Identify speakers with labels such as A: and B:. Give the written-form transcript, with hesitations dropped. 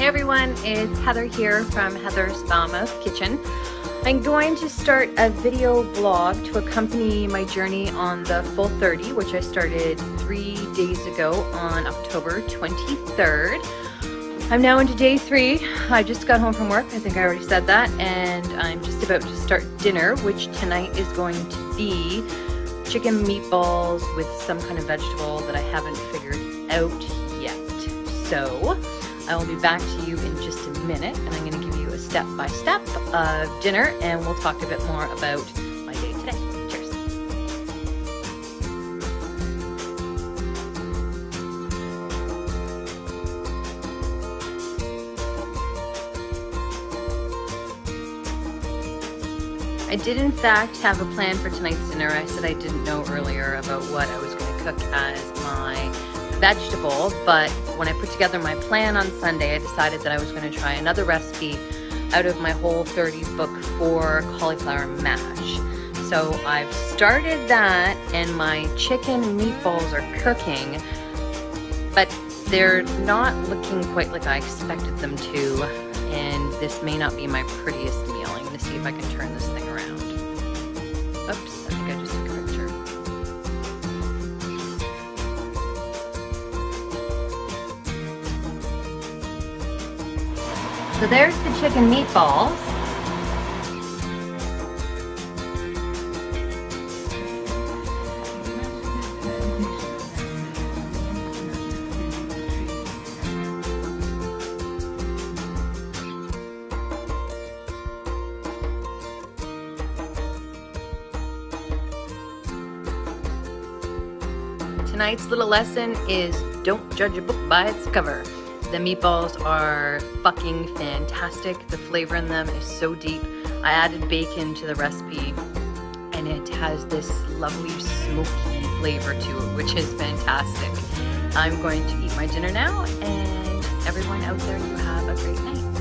A: Hey everyone, it's Heather here from Heather's Fowlmouthed Kitchen. I'm going to start a video blog to accompany my journey on the Whole30, which I started 3 days ago on October 23rd. I'm now into day 3. I just got home from work, I think I already said that, and I'm just about to start dinner, which tonight is going to be chicken meatballs with some kind of vegetable that I haven't figured out yet. So I will be back to you in just a minute, and I'm going to give you a step-by-step of dinner, and we'll talk a bit more about my day today. Cheers. I did in fact have a plan for tonight's dinner. I said I didn't know earlier about what I was going to cook as my vegetable, but when I put together my plan on Sunday, I decided that I was going to try another recipe out of my Whole30 book for cauliflower mash. So I've started that, and my chicken meatballs are cooking, but they're not looking quite like I expected them to, and this may not be my prettiest meal. I'm going to see if I can turn this thing around. Oops, I think I just took a picture. So there's the chicken meatballs. Tonight's little lesson is don't judge a book by its cover. The meatballs are fucking fantastic. The flavor in them is so deep. I added bacon to the recipe, and it has this lovely smoky flavor to it, which is fantastic. I'm going to eat my dinner now, and everyone out there, you have a great night.